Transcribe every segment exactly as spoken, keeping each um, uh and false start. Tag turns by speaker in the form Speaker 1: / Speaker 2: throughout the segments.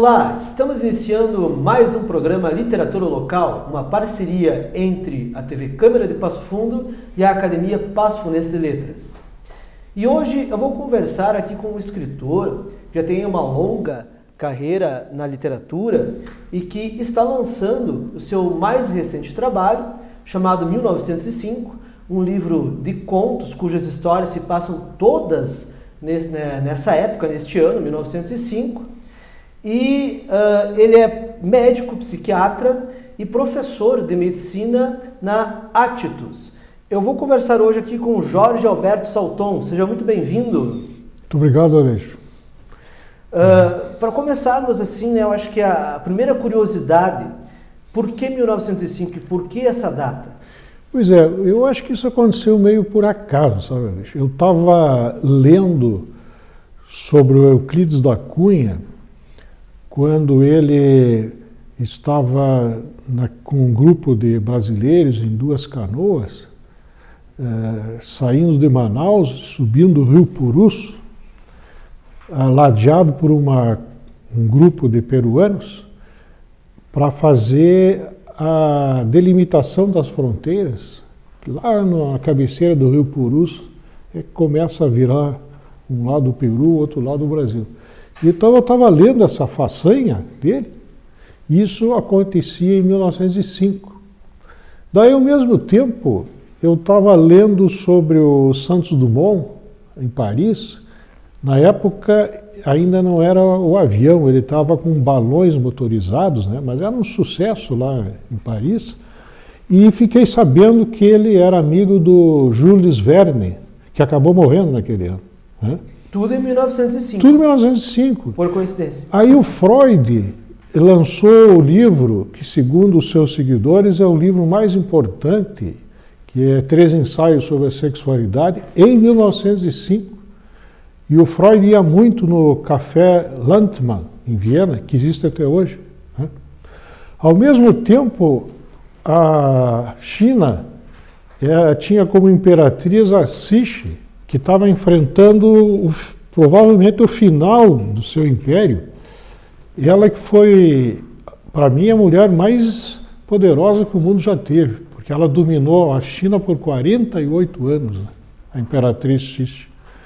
Speaker 1: Olá, estamos iniciando mais um programa Literatura Local, uma parceria entre a T V Câmara de Passo Fundo e a Academia Passo Fundense de Letras. E hoje eu vou conversar aqui com um escritor que já tem uma longa carreira na literatura e que está lançando o seu mais recente trabalho, chamado mil novecentos e cinco, um livro de contos cujas histórias se passam todas nessa época, neste ano, mil novecentos e cinco. E uh, ele é médico, psiquiatra e professor de medicina na Actitus. Eu vou conversar hoje aqui com o Jorge Alberto Salton. Seja muito bem-vindo.
Speaker 2: Muito obrigado, Aleixo.
Speaker 1: Uh, Para começarmos assim, né, eu acho que a primeira curiosidade, por que mil novecentos e cinco e por que essa data?
Speaker 2: Pois é, eu acho que isso aconteceu meio por acaso, sabe, Aleixo? Eu estava lendo sobre o Euclides da Cunha, quando ele estava na, com um grupo de brasileiros em duas canoas, eh, saindo de Manaus, subindo o rio Purus, ladeado por uma, um grupo de peruanos, para fazer a delimitação das fronteiras. Lá na cabeceira do rio Purus, é que começa a virar um lado do Peru, outro lado do Brasil. Então eu estava lendo essa façanha dele, e isso acontecia em mil novecentos e cinco. Daí, ao mesmo tempo, eu estava lendo sobre o Santos Dumont, em Paris. Na época ainda não era o avião, ele estava com balões motorizados, né? Mas era um sucesso lá em Paris. E fiquei sabendo que ele era amigo do Jules Verne, que acabou morrendo naquele ano, né?
Speaker 1: Tudo em mil novecentos e cinco.
Speaker 2: Tudo em mil novecentos e cinco.
Speaker 1: Por coincidência.
Speaker 2: Aí o Freud lançou o livro que, segundo os seus seguidores, é o livro mais importante, que é Três Ensaios sobre a Sexualidade, em mil novecentos e cinco. E o Freud ia muito no Café Landmann, em Viena, que existe até hoje, né? Ao mesmo tempo, a China é, tinha como imperatriz a Cixi, que estava enfrentando o, provavelmente o final do seu império. Ela que foi, para mim, a mulher mais poderosa que o mundo já teve, porque ela dominou a China por quarenta e oito anos, né? A imperatriz Cixi.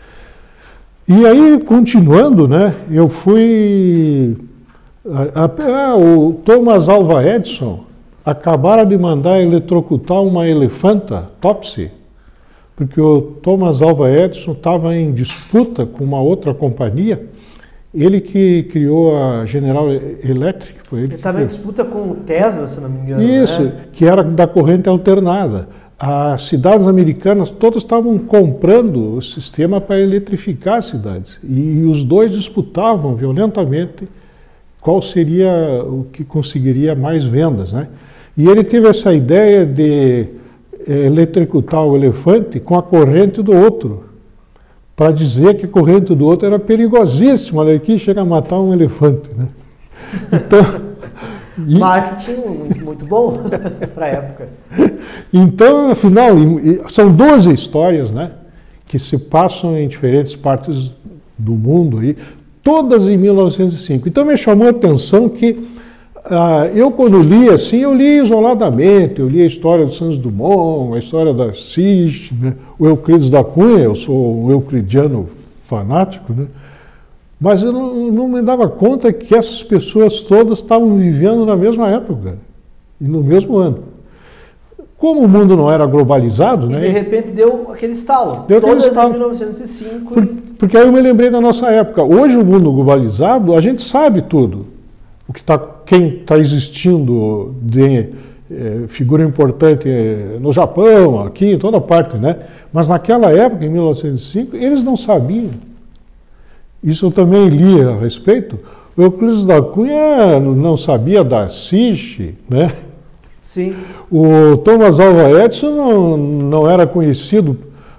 Speaker 2: E aí, continuando, né, eu fui... A, a, o Thomas Alva Edison acabara de mandar eletrocutar uma elefanta, Topsy, porque o Thomas Alva Edison estava em disputa com uma outra companhia, ele que criou a General Electric. Foi ele
Speaker 1: ele estava em disputa com o Tesla, se não me engano.
Speaker 2: Isso,
Speaker 1: né?
Speaker 2: Que era da corrente alternada. As cidades americanas todas estavam comprando o sistema para eletrificar as cidades. E os dois disputavam violentamente qual seria o que conseguiria mais vendas, né? E ele teve essa ideia de eletrocutar o elefante com a corrente do outro, para dizer que a corrente do outro era perigosíssima, olha aqui, chega a matar um elefante, né? Então,
Speaker 1: e... Marketing muito, muito bom para a época.
Speaker 2: Então, afinal, são doze histórias, né, que se passam em diferentes partes do mundo, aí, todas em mil novecentos e cinco. Então me chamou a atenção que Ah, eu, quando li assim, eu li isoladamente, eu li a história do Santos Dumont, a história da Cixi, né? O Euclides da Cunha, eu sou um euclidiano fanático, né? Mas eu não, não me dava conta que essas pessoas todas estavam vivendo na mesma época, e no mesmo ano. Como o mundo não era globalizado...
Speaker 1: E
Speaker 2: né,
Speaker 1: de repente deu aquele estalo,
Speaker 2: deu
Speaker 1: todas
Speaker 2: aquele estalo.
Speaker 1: em mil novecentos e cinco.
Speaker 2: Por, porque aí eu me lembrei da nossa época. Hoje, o mundo globalizado, a gente sabe tudo. O que tá, quem está existindo de eh, figura importante eh, no Japão, aqui, em toda parte, né? Mas naquela época, em mil novecentos e cinco, eles não sabiam. Isso eu também li a respeito. O Euclides da Cunha não sabia da Cixi, né?
Speaker 1: Sim.
Speaker 2: O Thomas Alva Edison não, não era conhecido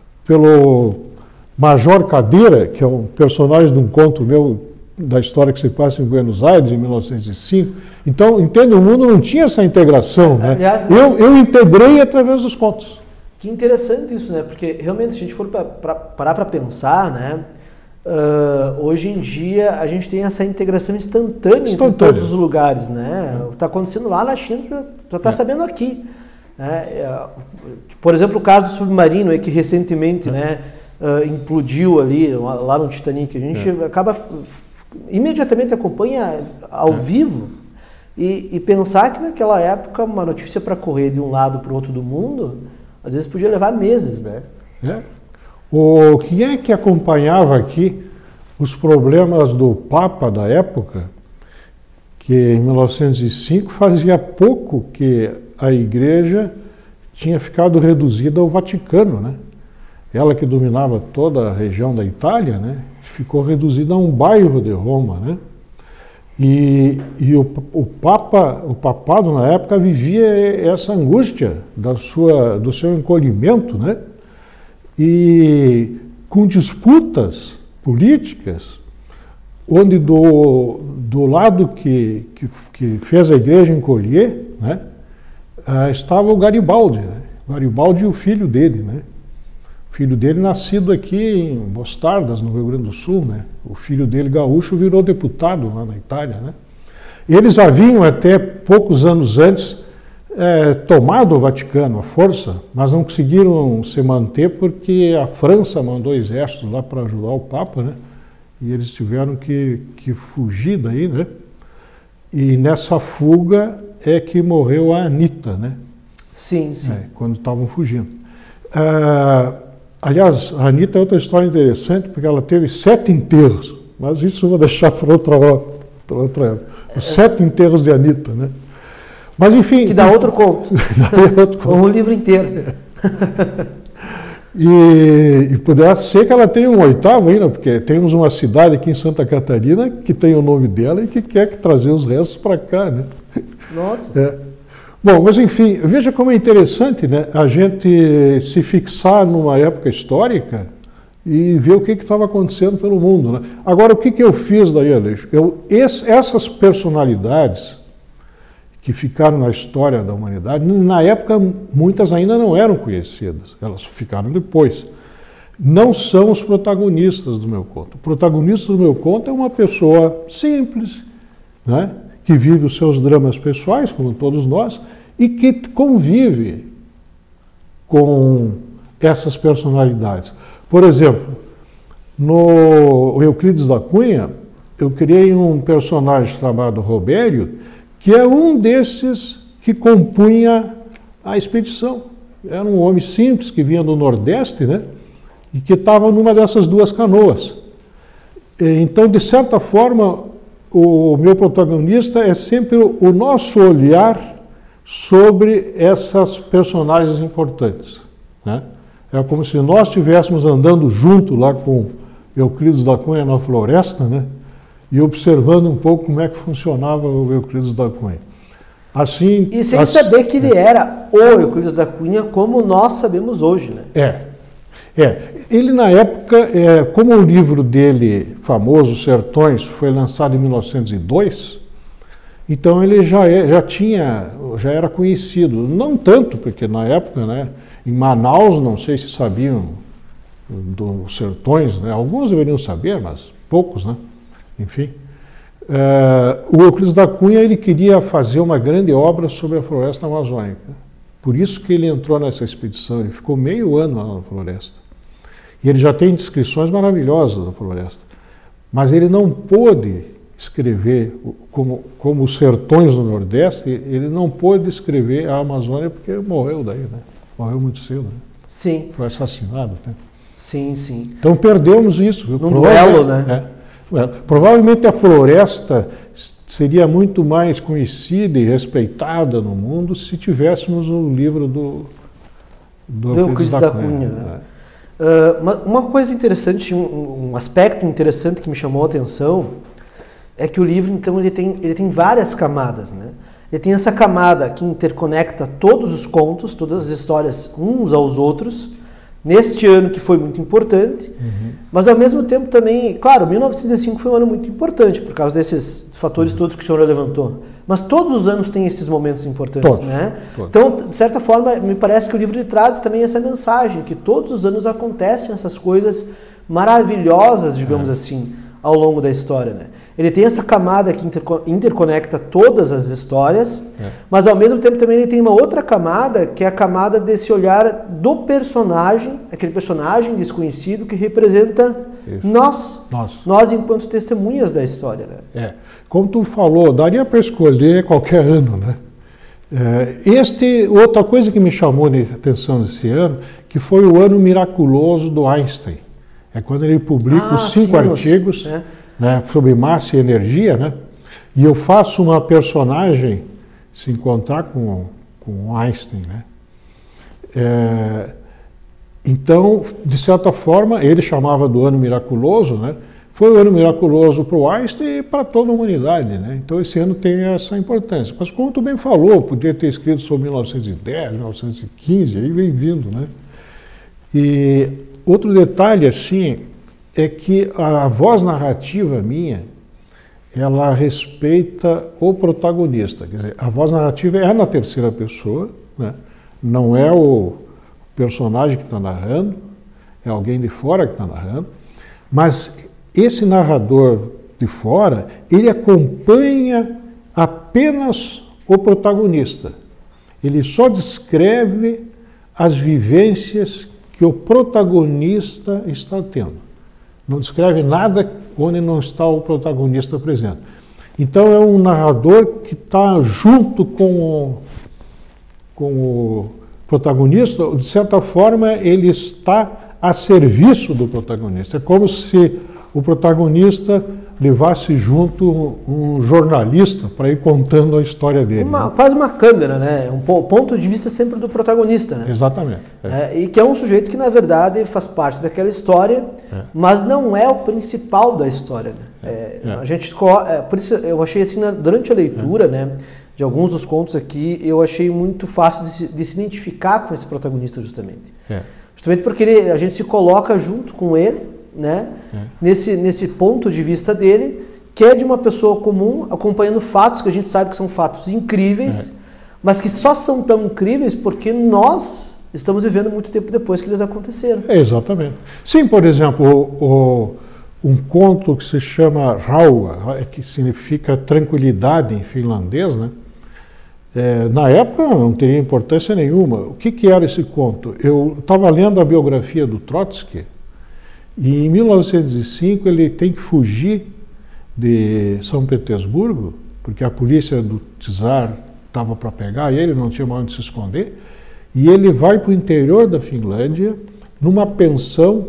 Speaker 2: pelo Major Cadeira, que é um personagem de um conto meu, da história que se passa em Buenos Aires, em mil novecentos e cinco. Então, entende, o mundo não tinha essa integração, né?
Speaker 1: Aliás,
Speaker 2: eu, eu integrei através dos contos.
Speaker 1: Que interessante isso, né? Porque realmente, se a gente for para parar para pensar, né? Uh, hoje em dia a gente tem essa integração instantânea, instantânea. entre todos os lugares, né? O que está acontecendo lá na China, já está é. sabendo aqui. Né? Por exemplo, o caso do submarino, aí, que recentemente é. né, uh, implodiu ali, lá no Titanic. A gente é. acaba, imediatamente acompanha ao é. vivo e, e pensar que naquela época uma notícia para correr de um lado para o outro do mundo, às vezes podia levar meses, né?
Speaker 2: É. O, quem é que acompanhava aqui os problemas do Papa da época, que em mil novecentos e cinco fazia pouco que a Igreja tinha ficado reduzida ao Vaticano, né? Ela que dominava toda a região da Itália, né? Ficou reduzida a um bairro de Roma, né? E, e o, o Papa, o papado na época vivia essa angústia da sua, do seu encolhimento, né? E com disputas políticas, onde do, do lado que, que, que fez a igreja encolher, né, uh, estava o Garibaldi, né? Garibaldi e o filho dele, né? O filho dele nascido aqui em Mostardas, no Rio Grande do Sul, né? O filho dele, gaúcho, virou deputado lá na Itália, né? Eles haviam até poucos anos antes É, tomado o Vaticano à força, mas não conseguiram se manter porque a França mandou exército lá para ajudar o Papa, né? E eles tiveram que, que fugir daí, né? E nessa fuga é que morreu a Anitta, né?
Speaker 1: Sim, sim. É,
Speaker 2: quando estavam fugindo. Ah, aliás, a Anitta é outra história interessante, porque ela teve sete enterros, mas isso eu vou deixar para outra hora, outra época. Os sete enterros de Anitta, né? Mas enfim...
Speaker 1: Que dá outro conto. dá outro conto. Ou um livro inteiro.
Speaker 2: e, e poderá ser que ela tenha um oitavo ainda, porque temos uma cidade aqui em Santa Catarina que tem o nome dela e que quer que trazer os restos para cá, né?
Speaker 1: Nossa.
Speaker 2: É. Bom, mas enfim, veja como é interessante, né, a gente se fixar numa época histórica e ver o que estava acontecendo pelo mundo, né? Agora, o que, que eu fiz daí, Aleixo? Eu, esse, essas personalidades que ficaram na história da humanidade, na época muitas ainda não eram conhecidas, elas ficaram depois. Não são os protagonistas do meu conto. O protagonista do meu conto é uma pessoa simples, né, que vive os seus dramas pessoais, como todos nós, e que convive com essas personalidades. Por exemplo, no Euclides da Cunha, eu criei um personagem chamado Robério, que é um desses que compunha a expedição. Era um homem simples que vinha do Nordeste, né? E que estava numa dessas duas canoas. Então, de certa forma, o meu protagonista é sempre o nosso olhar sobre essas personagens importantes, né? É como se nós estivéssemos andando junto lá com Euclides da Cunha na floresta, né? E observando um pouco como é que funcionava o Euclides da Cunha. Assim,
Speaker 1: e sem
Speaker 2: assim,
Speaker 1: saber que ele era o Euclides da Cunha como nós sabemos hoje, né?
Speaker 2: É. É. Ele, na época, é, como o livro dele, famoso, Sertões, foi lançado em mil novecentos e dois, então ele já, é, já tinha, já era conhecido. Não tanto, porque na época, né, em Manaus, não sei se sabiam dos Sertões, né? Alguns deveriam saber, mas poucos, né? Enfim, uh, o Euclides da Cunha ele queria fazer uma grande obra sobre a floresta amazônica. Por isso que ele entrou nessa expedição, ele ficou meio ano lá na floresta. E ele já tem descrições maravilhosas da floresta. Mas ele não pôde escrever, como, como os sertões do Nordeste, ele não pôde escrever a Amazônia porque morreu daí, né? Morreu muito cedo, né?
Speaker 1: Sim.
Speaker 2: Foi assassinado, né?
Speaker 1: Sim, sim.
Speaker 2: Então perdemos isso.
Speaker 1: Num duelo, né?
Speaker 2: É. Provavelmente a floresta seria muito mais conhecida e respeitada no mundo se tivéssemos o livro do, do
Speaker 1: Euclides da, da Cunha. Cunha, né? É. Uh, uma, uma coisa interessante, um, um aspecto interessante que me chamou a atenção é que o livro, então, ele tem, ele tem várias camadas, né? Ele tem essa camada que interconecta todos os contos, todas as histórias uns aos outros, neste ano que foi muito importante, uhum. mas ao mesmo tempo também, claro, mil novecentos e cinco foi um ano muito importante por causa desses fatores todos que o senhor levantou, mas todos os anos têm esses momentos importantes, todos, né? Todos. Então, de certa forma, me parece que o livro ele traz também essa mensagem, que todos os anos acontecem essas coisas maravilhosas, digamos
Speaker 2: é.
Speaker 1: assim, ao longo da história, né? Ele tem essa camada que interconecta todas as histórias, é. mas ao mesmo tempo também ele tem uma outra camada, que é a camada desse olhar do personagem, aquele personagem desconhecido que representa nós, nós, nós enquanto testemunhas da história, né?
Speaker 2: É. Como tu falou, daria para escolher qualquer ano, né? É, este, outra coisa que me chamou a atenção esse ano, que foi o ano miraculoso do Einstein. É quando ele publica ah, os cinco sim, artigos é. né, sobre massa e energia, né? E eu faço uma personagem se encontrar com, com Einstein, né? É, então, de certa forma, ele chamava do ano miraculoso, né? Foi um ano miraculoso para o Einstein e para toda a humanidade, né? Então esse ano tem essa importância. Mas como tu bem falou, podia ter escrito sobre mil novecentos e dez, mil novecentos e quinze, aí vem vindo, né? E outro detalhe, assim, é que a voz narrativa minha, ela respeita o protagonista. Quer dizer, a voz narrativa é na terceira pessoa, né? Não é o personagem que está narrando, é alguém de fora que está narrando, mas esse narrador de fora, ele acompanha apenas o protagonista. Ele só descreve as vivências que o protagonista está tendo. Não descreve nada onde não está o protagonista presente. Então é um narrador que está junto com o, com o protagonista, de certa forma ele está a serviço do protagonista. É como se o protagonista levasse junto um jornalista para ir contando a história dele.
Speaker 1: Uma,
Speaker 2: né?
Speaker 1: Quase uma câmera, né? Um ponto de vista sempre do protagonista, né?
Speaker 2: Exatamente. É.
Speaker 1: É, e que é um sujeito que, na verdade, faz parte daquela história, é. mas não é o principal da história, né? É, é. A gente, é, por isso eu achei assim, durante a leitura, é. né, de alguns dos contos aqui, eu achei muito fácil de se, de se identificar com esse protagonista, justamente. É. Justamente porque ele, a gente se coloca junto com ele, né? É. Nesse, nesse ponto de vista dele, que é de uma pessoa comum, acompanhando fatos que a gente sabe que são fatos incríveis, é. mas que só são tão incríveis porque nós estamos vivendo muito tempo depois que eles aconteceram.
Speaker 2: É, exatamente. Sim, por exemplo, o, o, um conto que se chama Rauha, que significa tranquilidade em finlandês, né? É, na época não teria importância nenhuma. O que, que era esse conto? Eu estava lendo a biografia do Trotsky, e em mil novecentos e cinco ele tem que fugir de São Petersburgo, porque a polícia do czar estava para pegar ele, não tinha mais onde se esconder, e ele vai para o interior da Finlândia, numa pensão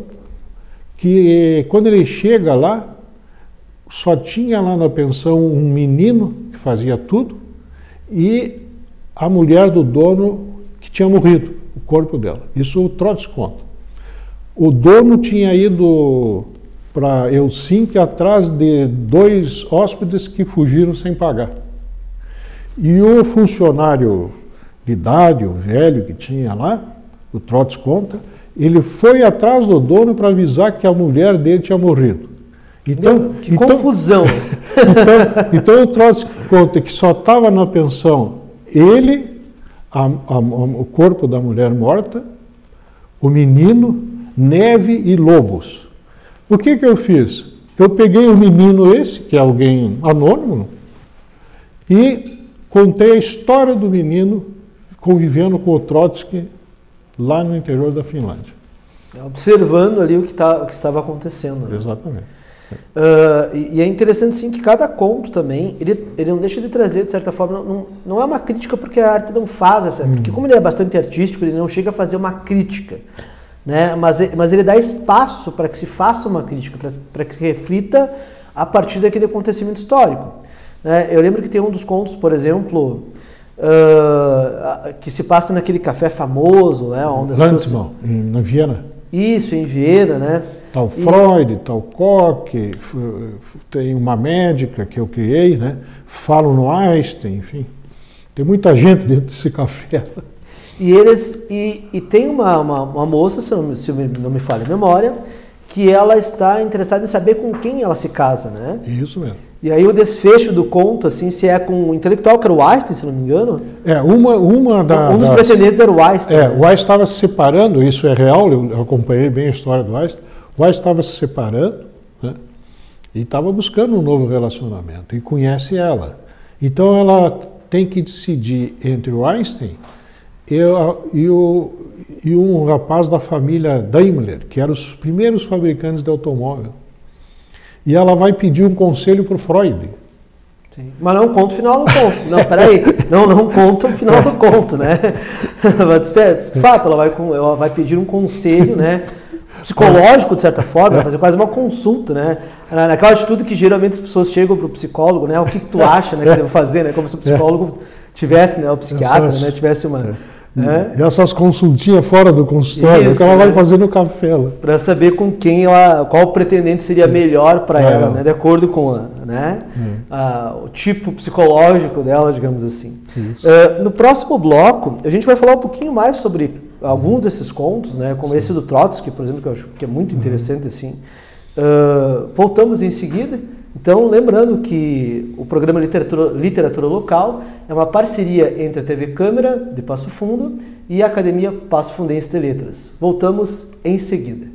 Speaker 2: que, quando ele chega lá, só tinha lá na pensão um menino que fazia tudo e a mulher do dono que tinha morrido, o corpo dela. Isso o Trotsky conta. O dono tinha ido para Helsinki atrás de dois hóspedes que fugiram sem pagar. E o funcionário de idade, o velho que tinha lá, o Trotsky conta, ele foi atrás do dono para avisar que a mulher dele tinha morrido. Então,
Speaker 1: Meu, que
Speaker 2: então,
Speaker 1: confusão!
Speaker 2: então, então o Trotsky conta que só estava na pensão ele, a, a, o corpo da mulher morta, o menino, neve e lobos. O que que eu fiz? Eu peguei o menino esse, que é alguém anônimo, e contei a história do menino convivendo com o Trotsky lá no interior da Finlândia.
Speaker 1: Observando ali o que, tá, o que estava acontecendo. Né?
Speaker 2: Exatamente.
Speaker 1: Uh, e, e é interessante sim que cada conto também, ele, ele não deixa de trazer, de certa forma, não, não é uma crítica porque a arte não faz essa, hum. porque como ele é bastante artístico, ele não chega a fazer uma crítica. Né? Mas, mas ele dá espaço para que se faça uma crítica, para que se reflita a partir daquele acontecimento histórico. Né? Eu lembro que tem um dos contos, por exemplo, uh, que se passa naquele café famoso, né? Onde as
Speaker 2: Landsmann, pessoas... na Viena.
Speaker 1: Isso, em Viena, né?
Speaker 2: Tal Freud, e... tal Koch, tem uma médica que eu criei, né? Falo no Einstein, enfim. Tem muita gente dentro desse café.
Speaker 1: E eles e, e tem uma, uma, uma moça, se não, se não me falha a memória, que ela está interessada em saber com quem ela se casa, né?
Speaker 2: Isso mesmo.
Speaker 1: E aí o desfecho do conto, assim, se é com um intelectual, que era o Einstein, se não me engano.
Speaker 2: É, uma, uma da...
Speaker 1: Um dos das, pretendentes era o Einstein.
Speaker 2: É, né? O Einstein estava se separando, isso é real, eu acompanhei bem a história do Einstein. Weiss estava se separando, né? E estava buscando um novo relacionamento, e conhece ela. Então ela tem que decidir entre o Einstein e, e, o, e um rapaz da família Daimler, que eram os primeiros fabricantes de automóvel. E ela vai pedir um conselho para o Freud.
Speaker 1: Sim. Mas não conta o final do conto. Não, peraí. Não, não conta o final do conto, né? De fato, ela vai, ela vai pedir um conselho, né? Psicológico, de certa forma, vai fazer quase uma consulta, né? Naquela atitude que geralmente as pessoas chegam para o psicólogo, né? O que, que tu acha, né, que devo fazer, né? Como se o psicólogo tivesse, né? O psiquiatra, né? Tivesse uma...
Speaker 2: É. E essas consultinhas fora do consultório, isso, que ela vai fazer no café. Para
Speaker 1: saber com quem ela, qual pretendente seria melhor para é. ela, né? De acordo com a, né? é. a, o tipo psicológico dela, digamos assim. Uh, no próximo bloco, a gente vai falar um pouquinho mais sobre alguns desses contos, né? Como esse do Trotsky, por exemplo, que eu acho que é muito interessante. Assim. Uh, voltamos em seguida. Então, lembrando que o programa Literatura, Literatura Local é uma parceria entre a T V Câmara de Passo Fundo e a Academia Passo Fundense de Letras. Voltamos em seguida.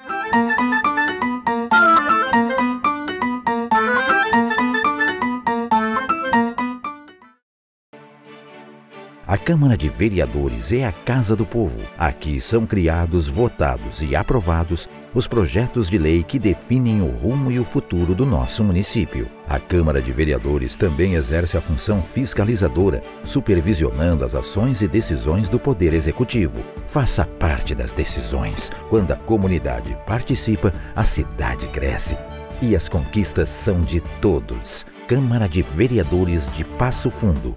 Speaker 3: A Câmara de Vereadores é a Casa do Povo. Aqui são criados, votados e aprovados os projetos de lei que definem o rumo e o futuro do nosso município. A Câmara de Vereadores também exerce a função fiscalizadora, supervisionando as ações e decisões do Poder Executivo. Faça parte das decisões. Quando a comunidade participa, a cidade cresce. E as conquistas são de todos. Câmara de Vereadores de Passo Fundo.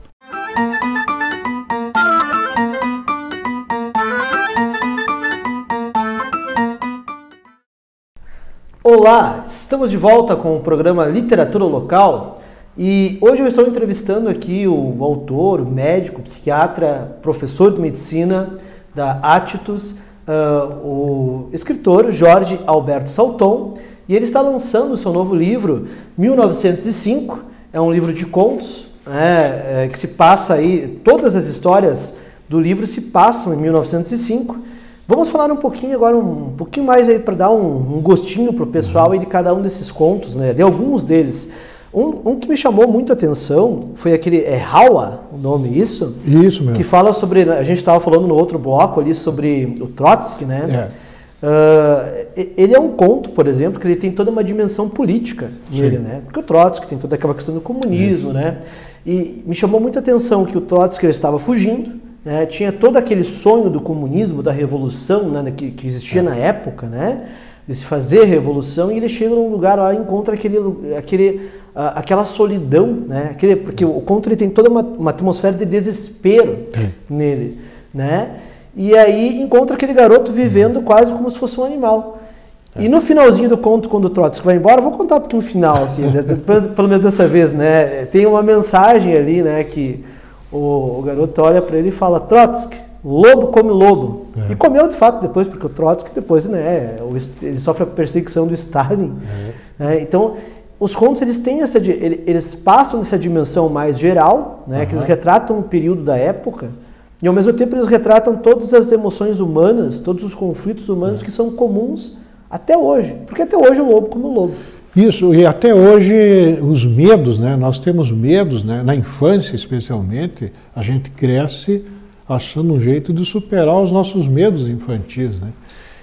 Speaker 1: Olá, estamos de volta com o programa Literatura Local e hoje eu estou entrevistando aqui o autor, médico, psiquiatra, professor de medicina da Attitus, uh, o escritor Jorge Alberto Salton, e ele está lançando o seu novo livro, mil novecentos e cinco, é um livro de contos, né, é, que se passa aí, todas as histórias do livro se passam em mil novecentos e cinco. Vamos falar um pouquinho agora, um pouquinho mais aí para dar um, um gostinho para o pessoal aí de cada um desses contos, né? De alguns deles. Um, um que me chamou muita atenção foi aquele, é Hawa, o nome, isso?
Speaker 2: Isso mesmo.
Speaker 1: Que fala sobre, a gente estava falando no outro bloco ali sobre o Trotsky, né? É. Uh, ele é um conto, por exemplo, que ele tem toda uma dimensão política nele, né? Porque o Trotsky tem toda aquela questão do comunismo, é. né? E me chamou muita atenção que o Trotsky ele estava fugindo, né, tinha todo aquele sonho do comunismo, da revolução, né, que, que existia na época, né, de se fazer revolução, e ele chega num lugar lá e encontra aquele, aquele, uh, aquela solidão, né, aquele, porque o conto ele tem toda uma, uma atmosfera de desespero Sim. nele, né, e aí encontra aquele garoto vivendo quase como se fosse um animal. E no finalzinho do conto, quando o Trotsky vai embora, vou contar um pouquinho o final aqui, né, depois, pelo menos dessa vez, né, tem uma mensagem ali, né, que O, o garoto olha para ele e fala: Trotsky, lobo come lobo. É. E comeu de fato depois, porque o Trotsky depois, né, ele sofre a perseguição do Stalin. É. Né? Então, os contos eles têm essa, eles passam dessa dimensão mais geral, né, uhum. que eles retratam o período da época, e ao mesmo tempo eles retratam todas as emoções humanas, todos os conflitos humanos é. que são comuns até hoje. Porque até hoje o lobo come o lobo.
Speaker 2: Isso, e até hoje os medos, né? Nós temos medos, né? Na infância especialmente, a gente cresce achando um jeito de superar os nossos medos infantis, né?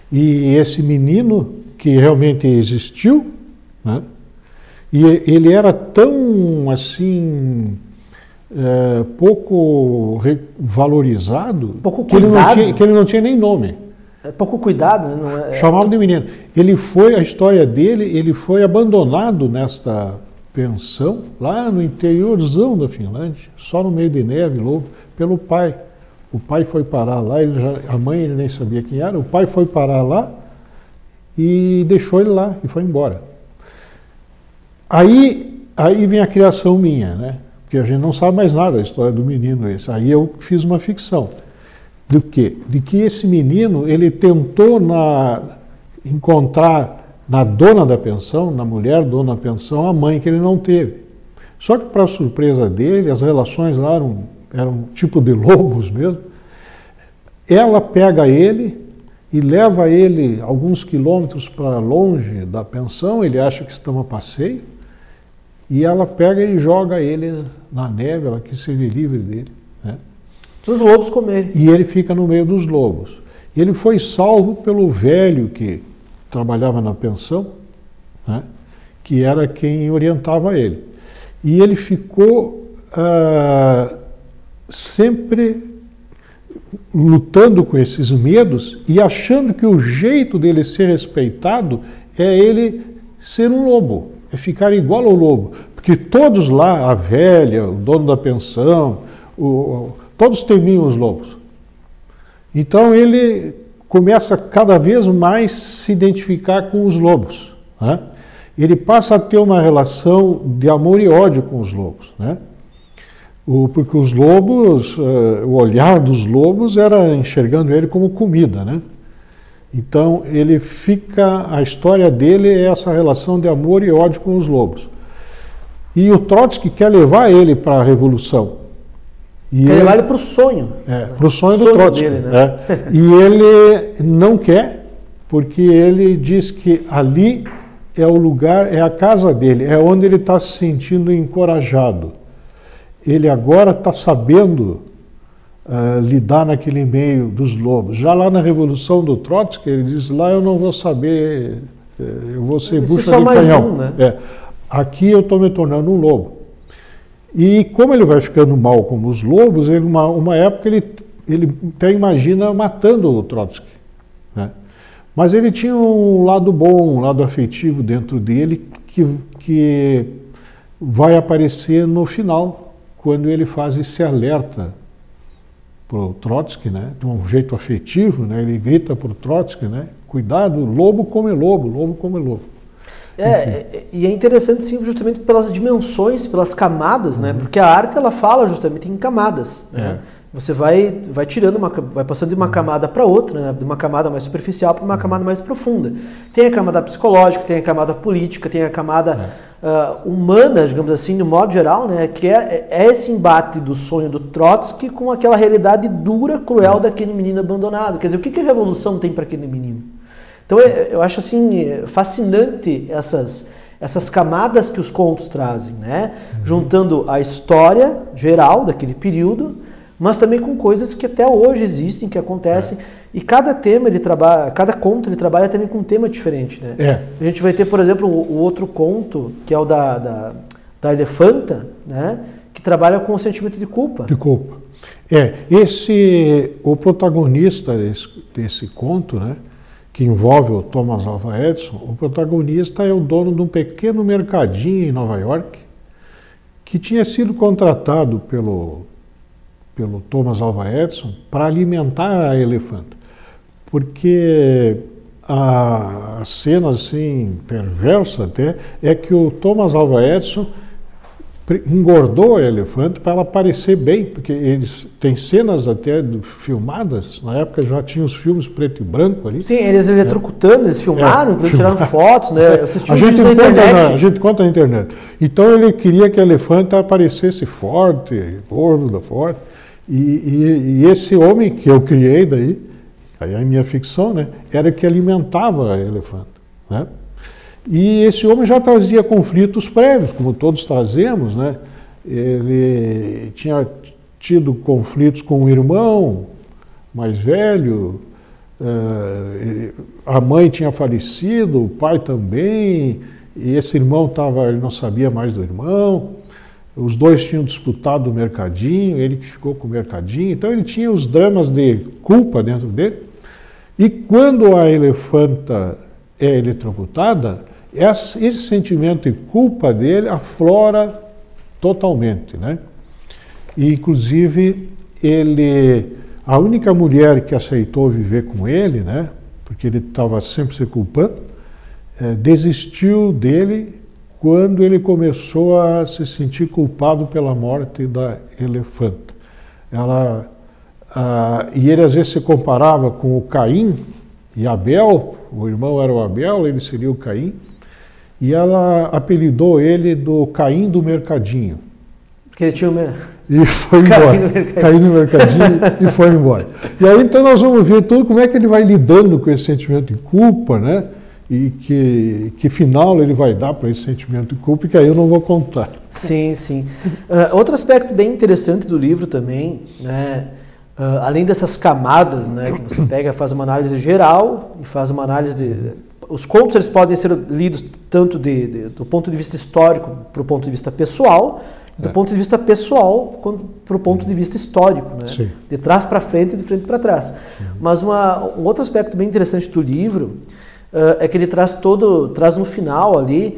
Speaker 2: E esse menino que realmente existiu, né? E ele era tão, assim, é, pouco valorizado,
Speaker 1: pouco
Speaker 2: que ele, não tinha, que ele não tinha nem nome.
Speaker 1: É pouco cuidado, né? Não é,
Speaker 2: Chamava de menino. Ele foi, a história dele, ele foi abandonado nesta pensão, lá no interiorzão da Finlândia, só no meio de neve, lobo, pelo pai. O pai foi parar lá, ele já, a mãe ele nem sabia quem era, o pai foi parar lá e deixou ele lá e foi embora. Aí, aí vem a criação minha, né? Porque a gente não sabe mais nada da história do menino esse. Aí eu fiz uma ficção. Do quê? De que esse menino, ele tentou na, encontrar na dona da pensão, na mulher dona da pensão, a mãe que ele não teve. Só que, para surpresa dele, as relações lá eram, eram tipo de lobos mesmo. Ela pega ele e leva ele alguns quilômetros para longe da pensão, ele acha que estão a passeio, e ela pega e joga ele na neve, ela quis ser livre dele. Né?
Speaker 1: Os lobos comerem.
Speaker 2: E ele fica no meio dos lobos. Ele foi salvo pelo velho que trabalhava na pensão, né? Que era quem orientava ele. E ele ficou ah, sempre lutando com esses medos e achando que o jeito dele ser respeitado é ele ser um lobo, é ficar igual ao lobo. Porque todos lá, a velha, o dono da pensão, o, todos temiam os lobos. Então ele começa cada vez mais se identificar com os lobos. Né? Ele passa a ter uma relação de amor e ódio com os lobos. Né? O, porque os lobos, uh, o olhar dos lobos era enxergando ele como comida. Né? Então ele fica, a história dele é essa relação de amor e ódio com os lobos. E o Trotsky quer levar ele para a revolução. E
Speaker 1: quer ele, levar ele para o sonho.
Speaker 2: É, para o sonho,
Speaker 1: sonho
Speaker 2: do Trotsky.
Speaker 1: Dele, né?
Speaker 2: É. E ele não quer, porque ele diz que ali é o lugar, é a casa dele, é onde ele está se sentindo encorajado. Ele agora está sabendo uh, lidar naquele meio dos lobos. Já lá na Revolução do Trotsky, ele diz, lá eu não vou saber, eu vou ser bucha de canhão. Um, né? É. Aqui eu estou me tornando um lobo. E como ele vai ficando mal como os lobos, ele, uma, uma época ele, ele até imagina matando o Trotsky. Né? Mas ele tinha um lado bom, um lado afetivo dentro dele que, que vai aparecer no final, quando ele faz esse alerta para o Trotsky, né? De um jeito afetivo, né? Ele grita para o Trotsky, né? Cuidado, lobo come lobo, lobo come lobo.
Speaker 1: É, e é interessante sim, justamente pelas dimensões, pelas camadas, né? Uhum. Porque a arte ela fala justamente em camadas. Né? É. Você vai, vai tirando, uma, vai passando de uma camada para outra, né? De uma camada mais superficial para uma camada mais profunda. Tem a camada psicológica, tem a camada política, tem a camada é. uh, humana, digamos assim, no modo geral, né? Que é, é esse embate do sonho do Trotsky com aquela realidade dura, cruel daquele menino abandonado. Quer dizer, o que, que a revolução tem para aquele menino? Então eu acho assim fascinante essas, essas camadas que os contos trazem, né? Uhum. Juntando a história geral daquele período, mas também com coisas que até hoje existem, que acontecem. É. E cada tema ele trabalha, cada conto ele trabalha também com um tema diferente, né?
Speaker 2: É.
Speaker 1: A gente vai ter, por exemplo, o, o outro conto, que é o da, da, da elefanta, né? Que trabalha com o sentimento de culpa.
Speaker 2: De culpa. É, esse, o protagonista desse, desse conto, né? Que envolve o Thomas Alva Edison, o protagonista é o dono de um pequeno mercadinho em Nova York, que tinha sido contratado pelo, pelo Thomas Alva Edison para alimentar a elefanta. Porque a, a cena assim, perversa até, é que o Thomas Alva Edison engordou a elefante para ela parecer bem, porque eles têm cenas até filmadas, na época já tinha os filmes preto e branco ali.
Speaker 1: Sim, eles eletrocutando, é. eles filmaram, é, tiraram fotos, né? Eu assisti
Speaker 2: a,
Speaker 1: um
Speaker 2: gente
Speaker 1: vídeo na internet.
Speaker 2: Na, a gente conta na internet. Então ele queria que a elefanta aparecesse forte, gorda, forte, e, e, e esse homem que eu criei daí, aí é a minha ficção, né? Era que alimentava a elefanta, né? E esse homem já trazia conflitos prévios, como todos trazemos, né? Ele tinha tido conflitos com o irmão mais velho, a mãe tinha falecido, o pai também, e esse irmão tava, ele não sabia mais do irmão, os dois tinham disputado o mercadinho, ele que ficou com o mercadinho, então ele tinha os dramas de culpa dentro dele, e quando a elefanta é eletrocutada, esse sentimento de culpa dele aflora totalmente, né? E, inclusive, ele, a única mulher que aceitou viver com ele, né? Porque ele estava sempre se culpando, é, desistiu dele quando ele começou a se sentir culpado pela morte da elefanta. Ela, a, e ele às vezes se comparava com o Caim e Abel, o irmão era o Abel, ele seria o Caim, e ela apelidou ele do Caim do Mercadinho.
Speaker 1: Porque Que ele tinha uma...
Speaker 2: E foi embora. Caiu no mercadinho e foi embora. E aí então nós vamos ver tudo como é que ele vai lidando com esse sentimento de culpa, né? E que, que final ele vai dar para esse sentimento de culpa, que aí eu não vou contar.
Speaker 1: Sim, sim. Uh, outro aspecto bem interessante do livro também, né? Uh, além dessas camadas, né, que você pega, faz uma análise geral e faz uma análise de... Os contos eles podem ser lidos tanto de, de, do ponto de vista histórico para o ponto de vista pessoal, do é. ponto de vista pessoal para o ponto de vista histórico, né?
Speaker 2: Sim.
Speaker 1: De trás para frente e de frente para trás. Uhum. Mas uma, um outro aspecto bem interessante do livro uh, é que ele traz todo, traz no final ali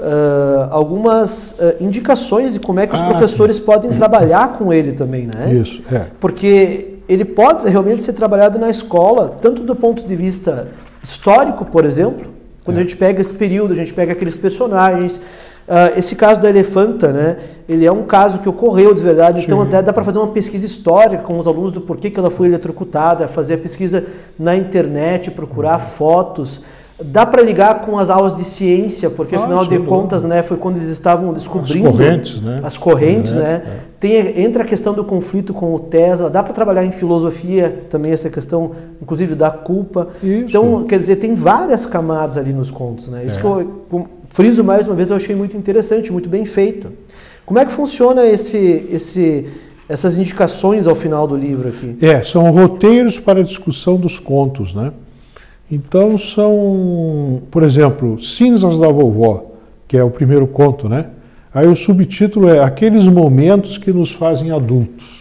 Speaker 1: uh, algumas uh, indicações de como é que os ah, professores sim. podem trabalhar com ele também, né?
Speaker 2: Isso, é.
Speaker 1: Porque ele pode realmente ser trabalhado na escola, tanto do ponto de vista histórico, por exemplo, quando é. a gente pega esse período, a gente pega aqueles personagens. Uh, esse caso da elefanta, né, ele é um caso que ocorreu de verdade, então Sim. até dá para fazer uma pesquisa histórica com os alunos do porquê que ela foi eletrocutada, fazer a pesquisa na internet, procurar uhum. fotos. Dá para ligar com as aulas de ciência, porque ah, afinal de contas, né, foi quando eles estavam descobrindo
Speaker 2: as correntes, né? As correntes,
Speaker 1: é, né? É. Tem, entra a questão do conflito com o Tesla, dá para trabalhar em filosofia também essa questão, inclusive da culpa. Isso. Então, quer dizer, tem várias camadas ali nos contos, né? Isso é. que eu friso mais uma vez, eu achei muito interessante, muito bem feito. Como é que funciona esse, esse, essas indicações ao final do livro aqui?
Speaker 2: É, são roteiros para a discussão dos contos, né? Então são, por exemplo, Cinzas da Vovó, que é o primeiro conto, né? Aí o subtítulo é Aqueles Momentos que Nos Fazem Adultos.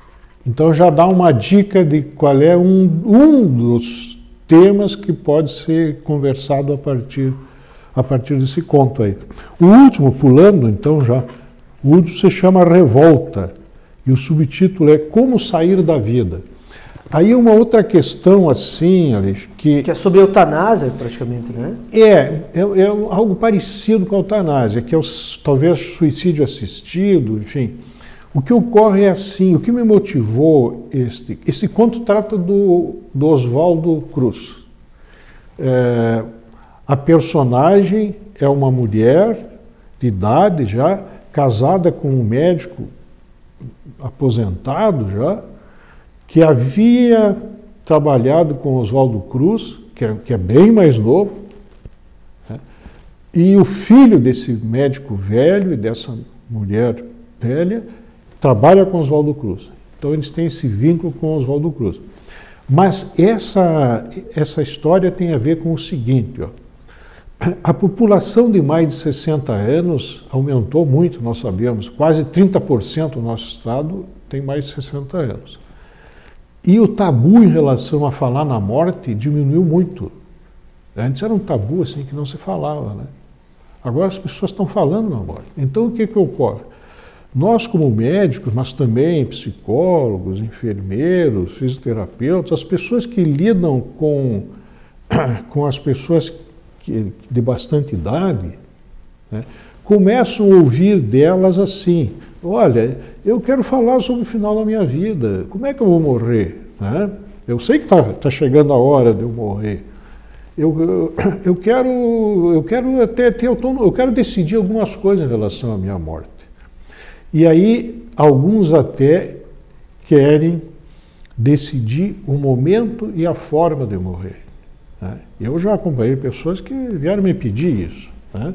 Speaker 2: Então já dá uma dica de qual é um, um dos temas que pode ser conversado a partir, a partir desse conto aí. O último, pulando então já, o último se chama Revolta, e o subtítulo é Como Sair da Vida. Aí uma outra questão assim, Alex, que...
Speaker 1: Que é sobre eutanásia, praticamente, né?
Speaker 2: É, é, é algo parecido com a eutanásia, que é o, talvez suicídio assistido, enfim. O que ocorre é assim, o que me motivou, este, esse conto trata do, do Oswaldo Cruz. É, a personagem é uma mulher de idade já, casada com um médico aposentado já, que havia trabalhado com Oswaldo Cruz, que é, que é bem mais novo, né? E o filho desse médico velho e dessa mulher velha trabalha com Oswaldo Cruz. Então eles têm esse vínculo com Oswaldo Cruz. Mas essa, essa história tem a ver com o seguinte, ó. A população de mais de sessenta anos aumentou muito, nós sabemos, quase trinta por cento do nosso estado tem mais de sessenta anos. E o tabu em relação a falar na morte diminuiu muito. Antes era um tabu assim que não se falava, né? Agora as pessoas estão falando na morte. Então o que que ocorre? Nós como médicos, mas também psicólogos, enfermeiros, fisioterapeutas, as pessoas que lidam com, com as pessoas que, de bastante idade, né, começam a ouvir delas assim, olha, eu quero falar sobre o final da minha vida, como é que eu vou morrer? Né? Eu sei que está tá chegando a hora de eu morrer. Eu, eu, eu quero, eu quero até ter autonomia, eu quero decidir algumas coisas em relação à minha morte. E aí, alguns até querem decidir o momento e a forma de morrer. Né? Eu já acompanhei pessoas que vieram me pedir isso. Né?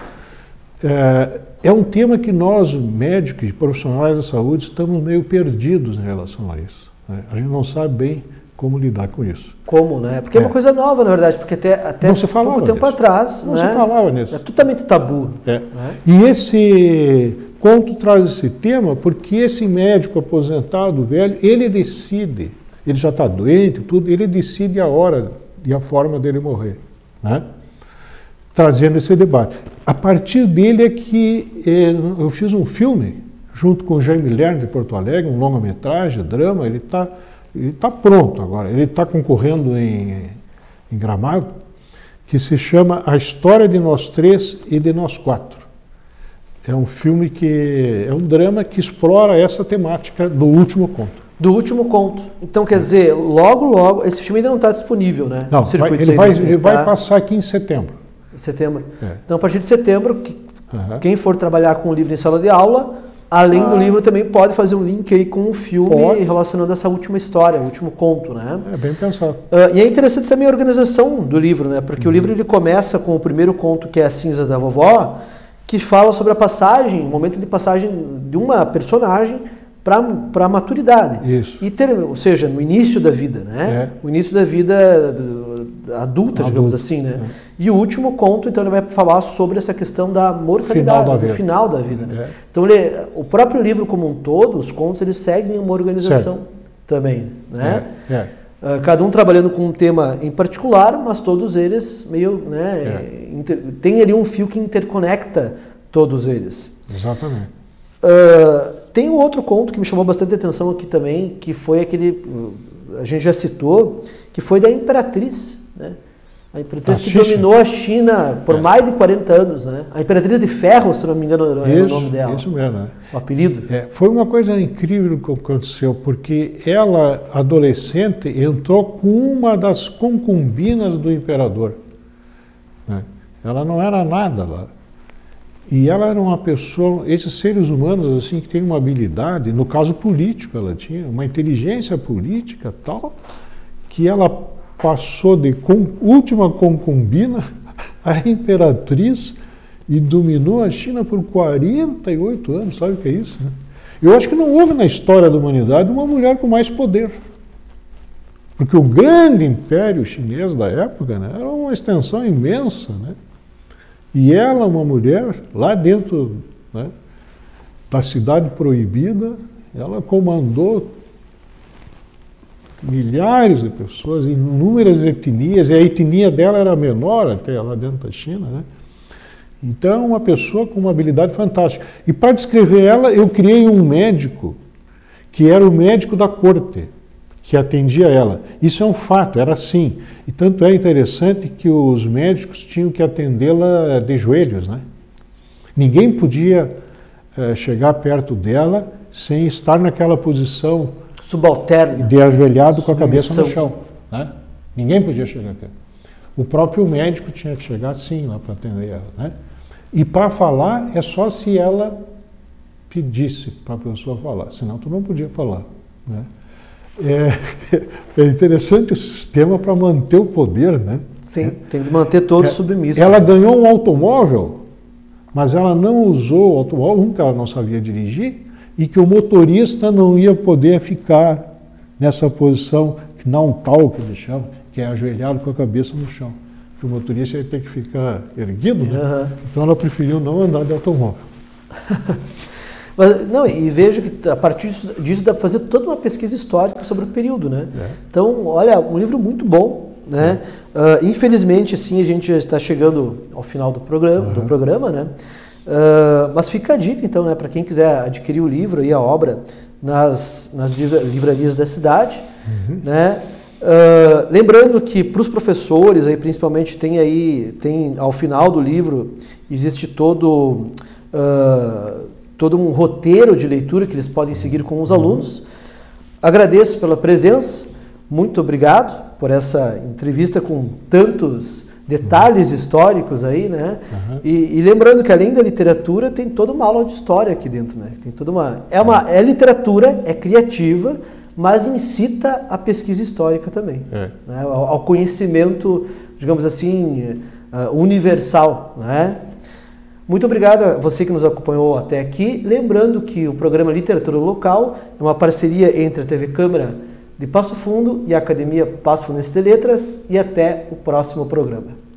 Speaker 2: É, é um tema que nós, médicos e profissionais da saúde, estamos meio perdidos em relação a isso. Né? A gente não sabe bem como lidar com isso.
Speaker 1: Como, né? Porque é, é uma coisa nova, na verdade, porque até, até
Speaker 2: não se falava
Speaker 1: pouco tempo
Speaker 2: nisso.
Speaker 1: atrás,
Speaker 2: não
Speaker 1: né?
Speaker 2: se falava nisso.
Speaker 1: É totalmente tabu.
Speaker 2: É.
Speaker 1: Né?
Speaker 2: E esse conto traz esse tema porque esse médico aposentado, velho, ele decide, ele já está doente, tudo, ele decide a hora e a forma dele morrer, né? Trazendo esse debate. A partir dele é que é, eu fiz um filme, junto com o Jaime Lerner de Porto Alegre, um longa-metragem, drama, ele está ele tá pronto agora, ele está concorrendo em, em Gramado, que se chama A História de Nós Três e de Nós Quatro. É um filme que é um drama que explora essa temática do último conto.
Speaker 1: Do último conto. Então, quer dizer, logo, logo, esse filme ainda não está disponível, né?
Speaker 2: Não, vai, ele, vai, ele tá... vai passar aqui em setembro.
Speaker 1: Em setembro.
Speaker 2: É.
Speaker 1: Então, a partir de setembro, que,
Speaker 2: uhum.
Speaker 1: quem for trabalhar com o livro em sala de aula, Além
Speaker 2: ah,
Speaker 1: do livro, também pode fazer um link aí com o filme
Speaker 2: pode.
Speaker 1: relacionando essa última história, o último conto, né?
Speaker 2: É bem pensado.
Speaker 1: Uh, e é interessante também a organização do livro, né? Porque uhum. o livro ele começa com o primeiro conto, que é A Cinza da Vovó, que fala sobre a passagem, o momento de passagem de uma personagem para a maturidade.
Speaker 2: Isso.
Speaker 1: E ter, ou seja, no início da vida, né? É. O início da vida do, adulta, digamos assim, né? É. E o último conto, então, ele vai falar sobre essa questão da mortalidade, no final da vida. Né? É. Então, ele, o próprio livro como um todo, os contos, eles seguem uma organização certo. Também, né? É. É. Uh, cada um trabalhando com um tema em particular, mas todos eles meio, né? É. Inter, tem ali um fio que interconecta todos eles.
Speaker 2: Exatamente.
Speaker 1: Uh, tem um outro conto que me chamou bastante atenção aqui também, que foi aquele, a gente já citou, que foi da Imperatriz, né? A Imperatriz a que Xixa. dominou a China por é. mais de quarenta anos, né? A Imperatriz de Ferro, se não me engano, era isso, o nome dela.
Speaker 2: Isso mesmo, né?
Speaker 1: O apelido.
Speaker 2: É, foi uma coisa incrível que aconteceu, porque ela, adolescente, entrou com uma das concubinas do imperador. Né? Ela não era nada lá. E ela era uma pessoa, esses seres humanos assim que têm uma habilidade, no caso político ela tinha, uma inteligência política tal, que ela passou de com, última concubina a imperatriz e dominou a China por quarenta e oito anos, sabe o que é isso? Né? Eu acho que não houve na história da humanidade uma mulher com mais poder. Porque o grande império chinês da época, né, era uma extensão imensa, né? E ela, uma mulher, lá dentro, né, da cidade proibida, ela comandou milhares de pessoas, inúmeras etnias, e a etnia dela era menor até lá dentro da China, né? Então, uma pessoa com uma habilidade fantástica. E para descrever ela, eu criei um médico, que era o médico da corte, que atendia ela. Isso é um fato, era assim. E tanto é interessante que os médicos tinham que atendê-la de joelhos, né? Ninguém podia é, chegar perto dela sem estar naquela posição
Speaker 1: subalterna,
Speaker 2: de ajoelhado com a cabeça no chão, né? Ninguém podia chegar perto. O próprio médico tinha que chegar assim lá para atender ela, né? E para falar é só se ela pedisse para a pessoa falar, senão tu não podia falar, né? É, é interessante o sistema para manter o poder, né?
Speaker 1: Sim, tem que manter todos é, submissos.
Speaker 2: Ela ganhou um automóvel, mas ela não usou o automóvel, um que ela não sabia dirigir, e que o motorista não ia poder ficar nessa posição, não tal que eles chamam, que é ajoelhado com a cabeça no chão. Porque o motorista ia ter que ficar erguido, né? Uhum. Então ela preferiu não andar de automóvel.
Speaker 1: Mas, não, e vejo que a partir disso, disso dá para fazer toda uma pesquisa histórica sobre o período, né? É. Então, olha, um livro muito bom, né? É. Uh, infelizmente, assim, a gente já está chegando ao final do programa, uhum. do programa, né? Uh, mas fica a dica, então, né, para quem quiser adquirir o livro e a obra nas, nas livrarias da cidade, uhum. né? Uh, lembrando que para os professores, aí, principalmente, tem aí, tem ao final do livro, existe todo... Uh, todo um roteiro de leitura que eles podem seguir com os alunos. Agradeço pela presença, muito obrigado por essa entrevista com tantos detalhes históricos aí, né? Uhum. E, e lembrando que além da literatura tem toda uma aula de história aqui dentro, né? Tem toda uma é uma é literatura, é criativa, mas incita a pesquisa histórica também, é. né? ao, ao conhecimento, digamos assim, uh, universal, né? Muito obrigado a você que nos acompanhou até aqui. Lembrando que o programa Literatura Local é uma parceria entre a T V Câmara de Passo Fundo e a Academia Passo Fundense de Letras. E até o próximo programa.